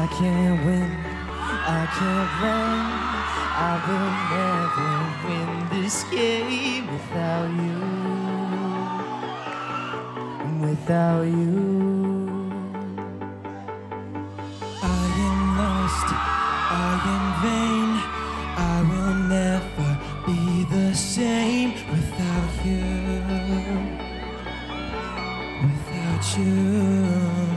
can't win, I can't run. I will never win this game without you, without you. I am lost, I am vain. I will never be the same without you, without you.